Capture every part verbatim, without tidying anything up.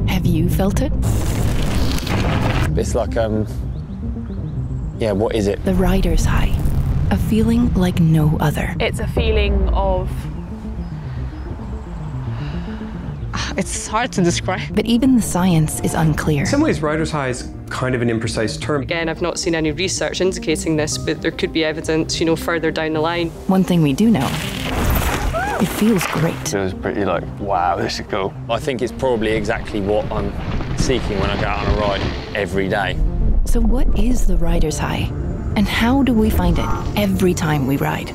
Have you felt it? It's like, um, yeah, what is it? The rider's high. A feeling like no other. It's a feeling of... It's hard to describe. But even the science is unclear. In some ways, rider's high is kind of an imprecise term. Again, I've not seen any research indicating this, but there could be evidence, you know, further down the line. One thing we do know, it feels great. It feels pretty like, wow, this is cool. I think it's probably exactly what I'm seeking when I go out on a ride every day. So what is the rider's high? And how do we find it every time we ride?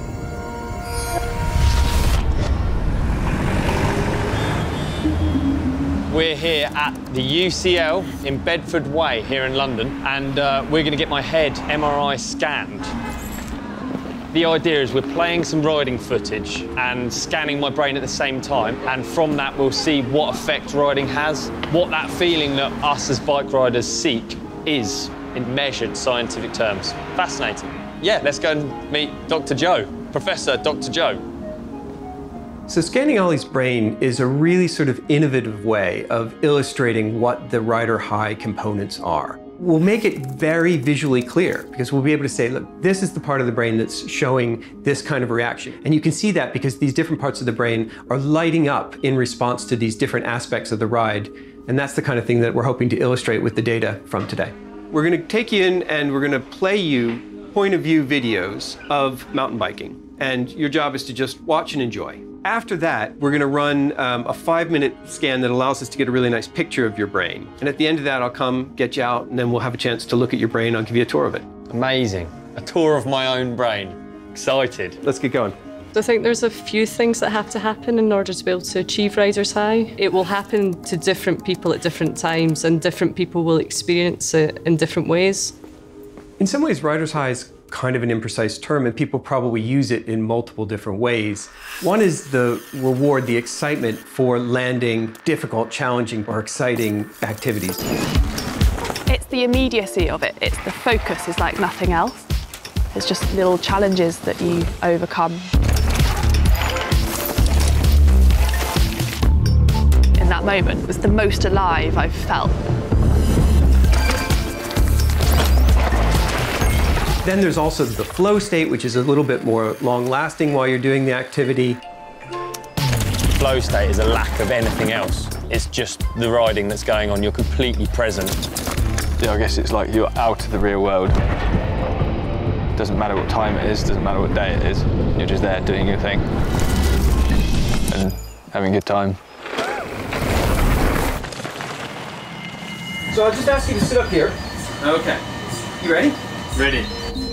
We're here at the U C L in Bedford Way here in London, and uh, we're going to get my head M R I scanned. The idea is we're playing some riding footage and scanning my brain at the same time, and from that we'll see what effect riding has, what that feeling that us as bike riders seek is in measured scientific terms. Fascinating. Yeah, let's go and meet Doctor Joe, Professor Doctor Joe. So scanning Olly's brain is a really sort of innovative way of illustrating what the rider high components are. We'll make it very visually clear because we'll be able to say, look, this is the part of the brain that's showing this kind of reaction. And you can see that because these different parts of the brain are lighting up in response to these different aspects of the ride. And that's the kind of thing that we're hoping to illustrate with the data from today. We're going to take you in and we're going to play you point of view videos of mountain biking. And your job is to just watch and enjoy. After that, we're going to run um, a five minute scan that allows us to get a really nice picture of your brain. And at the end of that, I'll come get you out and then we'll have a chance to look at your brain. I'll give you a tour of it. Amazing. A tour of my own brain. Excited. Let's get going. I think there's a few things that have to happen in order to be able to achieve rider's high. It will happen to different people at different times, and different people will experience it in different ways. In some ways, rider's high is kind of an imprecise term, and people probably use it in multiple different ways. One is the reward, the excitement for landing difficult, challenging, or exciting activities. It's the immediacy of it. It's the focus is like nothing else. It's just little challenges that you overcome. In that moment, it was the most alive I've felt. Then there's also the flow state, which is a little bit more long-lasting while you're doing the activity. Flow state is a lack of anything else. It's just the riding that's going on. You're completely present. Yeah, I guess it's like you're out of the real world. Doesn't matter what time it is, doesn't matter what day it is. You're just there doing your thing and having a good time. So I'll just ask you to sit up here. Okay. You ready? Ready.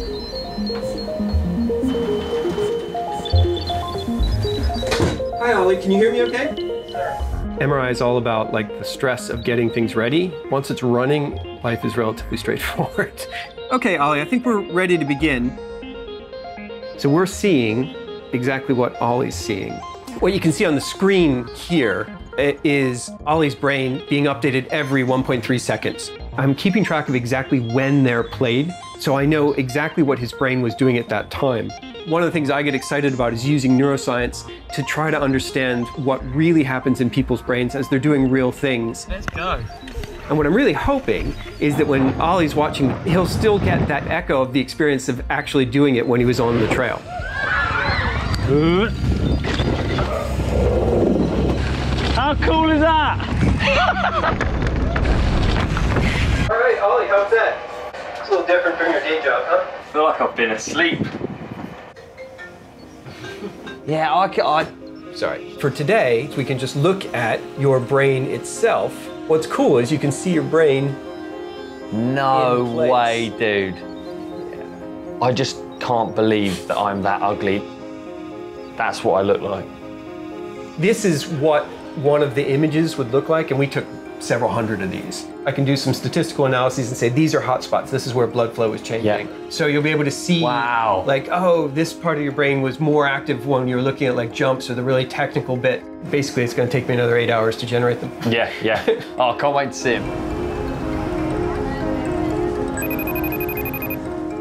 Hi, Olly. Can you hear me okay? Sure. M R I is all about like the stress of getting things ready. Once it's running, life is relatively straightforward. Okay, Olly, I think we're ready to begin. So we're seeing exactly what Olly's seeing. What you can see on the screen here is Olly's brain being updated every one point three seconds. I'm keeping track of exactly when they're played, so I know exactly what his brain was doing at that time. One of the things I get excited about is using neuroscience to try to understand what really happens in people's brains as they're doing real things. Let's go. And what I'm really hoping is that when Olly's watching, he'll still get that echo of the experience of actually doing it when he was on the trail. How cool is that? All right, Olly, how's that? It's a little different from your day job, huh? I feel like I've been asleep. Yeah, I, I... Sorry. For today, we can just look at your brain itself. What's cool is you can see your brain. No in place. way, dude. Yeah. I just can't believe that I'm that ugly. That's what I look like. This is what one of the images would look like, and we took several hundred of these. I can do some statistical analyses and say these are hot spots. This is where blood flow is changing. Yeah. So you'll be able to see, wow, like, oh, this part of your brain was more active when you're looking at like jumps or the really technical bit. Basically, it's going to take me another eight hours to generate them. Yeah, yeah. Oh, I can't wait to see him.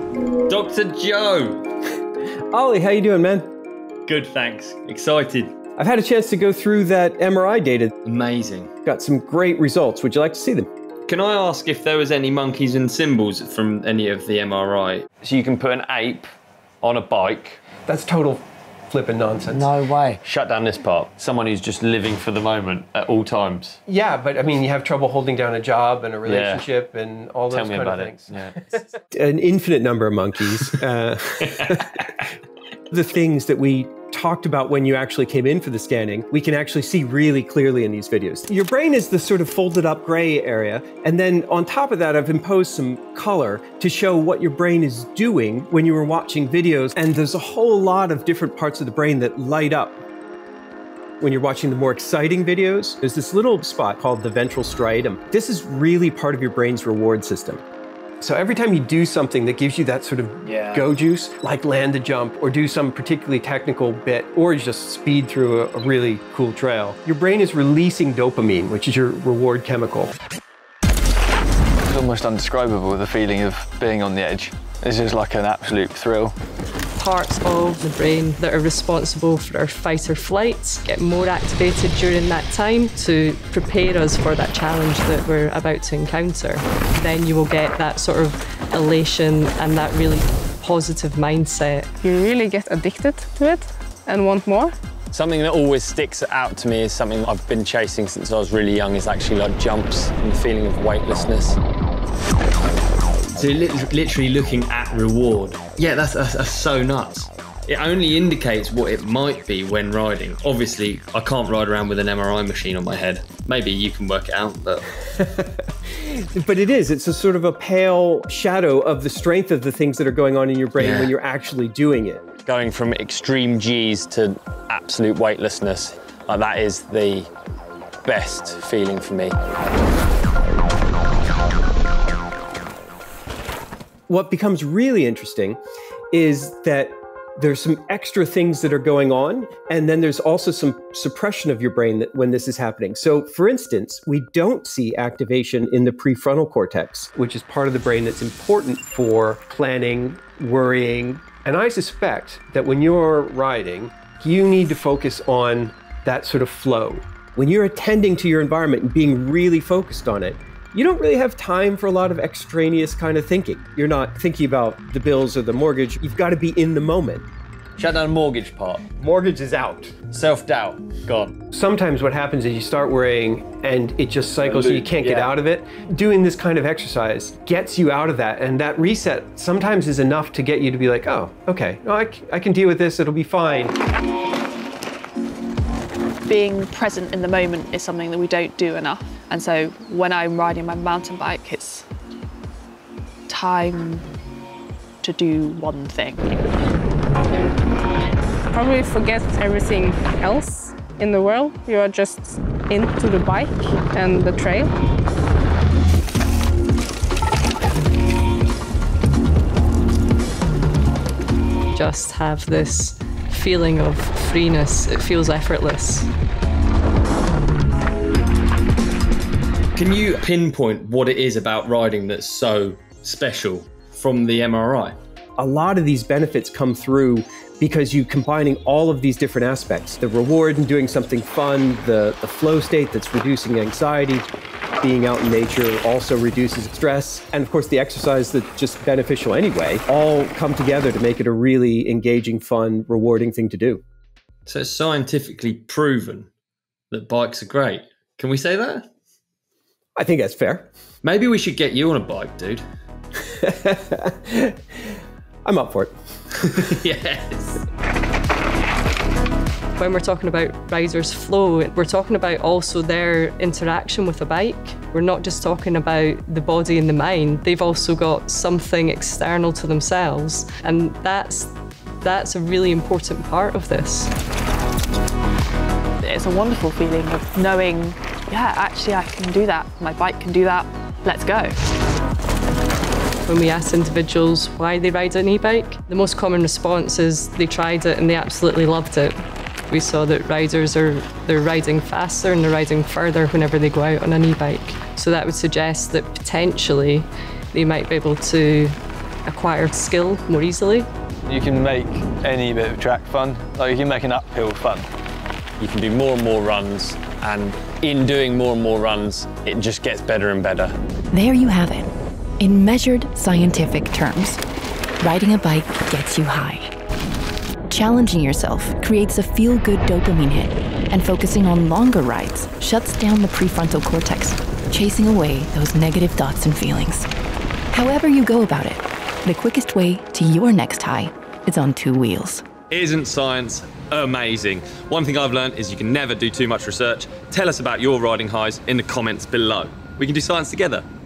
Doctor Joe. Olly, how you doing, man? Good, thanks. Excited. I've had a chance to go through that M R I data. Amazing. Got some great results. Would you like to see them? Can I ask if there was any monkeys and symbols from any of the M R I? So you can put an ape on a bike. That's total flipping nonsense. No way. Shut down this part. Someone who's just living for the moment at all times. Yeah, but I mean, you have trouble holding down a job and a relationship yeah. and all those Tell me kind about of things. It. Yeah. An infinite number of monkeys. Uh, the things that we talked about when you actually came in for the scanning, we can actually see really clearly in these videos. Your brain is the sort of folded up gray area, and then on top of that, I've imposed some color to show what your brain is doing when you were watching videos, and there's a whole lot of different parts of the brain that light up. When you're watching the more exciting videos, there's this little spot called the ventral striatum. This is really part of your brain's reward system. So every time you do something that gives you that sort of yeah. go juice, like land a jump or do some particularly technical bit or just speed through a, a really cool trail, your brain is releasing dopamine, which is your reward chemical. It's almost undescribable, the feeling of being on the edge. It's just like an absolute thrill. Parts of the brain that are responsible for our fight or flight get more activated during that time to prepare us for that challenge that we're about to encounter. Then you will get that sort of elation and that really positive mindset. You really get addicted to it and want more. Something that always sticks out to me is something I've been chasing since I was really young is actually like jumps and the feeling of weightlessness. So literally looking at reward. Yeah, that's, that's, that's so nuts. It only indicates what it might be when riding. Obviously, I can't ride around with an M R I machine on my head. Maybe you can work it out, but... But it is, it's a sort of a pale shadow of the strength of the things that are going on in your brain yeah. when you're actually doing it. Going from extreme G's to absolute weightlessness, like that is the best feeling for me. What becomes really interesting is that there's some extra things that are going on, and then there's also some suppression of your brain that when this is happening. So, for instance, we don't see activation in the prefrontal cortex, which is part of the brain that's important for planning, worrying. And I suspect that when you're riding, you need to focus on that sort of flow. When you're attending to your environment and being really focused on it, you don't really have time for a lot of extraneous kind of thinking. You're not thinking about the bills or the mortgage. You've got to be in the moment. Shut down the mortgage part. Mortgage is out. Self-doubt, gone. Sometimes what happens is you start worrying and it just cycles and you can't yeah. get out of it. Doing this kind of exercise gets you out of that, and that reset sometimes is enough to get you to be like, oh, okay, no, I, I can deal with this, it'll be fine. Being present in the moment is something that we don't do enough. And so when I'm riding my mountain bike, it's time to do one thing. Probably forget everything else in the world. You are just into the bike and the trail. Just have this feeling of freeness. It feels effortless. Can you pinpoint what it is about riding that's so special from the M R I? A lot of these benefits come through because you're combining all of these different aspects. The reward in doing something fun, the, the flow state that's reducing anxiety, being out in nature also reduces stress, and of course the exercise that's just beneficial anyway, all come together to make it a really engaging, fun, rewarding thing to do. So it's scientifically proven that bikes are great. Can we say that? I think that's fair. Maybe we should get you on a bike, dude. I'm up for it. Yes. When we're talking about riders' flow, we're talking about also their interaction with a bike. We're not just talking about the body and the mind. They've also got something external to themselves, and that's that's a really important part of this. It's a wonderful feeling of knowing, yeah, actually I can do that. My bike can do that. Let's go. When we asked individuals why they ride an e-bike, the most common response is they tried it and they absolutely loved it. We saw that riders are they're riding faster and they're riding further whenever they go out on an e-bike. So that would suggest that potentially they might be able to acquire skill more easily. You can make any bit of track fun, like you can make an uphill fun. you can do more and more runs, and in doing more and more runs, it just gets better and better. There you have it. In measured scientific terms, riding a bike gets you high. Challenging yourself creates a feel-good dopamine hit, and focusing on longer rides shuts down the prefrontal cortex, chasing away those negative thoughts and feelings. However you go about it, the quickest way to your next high is on two wheels. Isn't science amazing? One thing I've learned is you can never do too much research. Tell us about your riding highs in the comments below. We can do science together.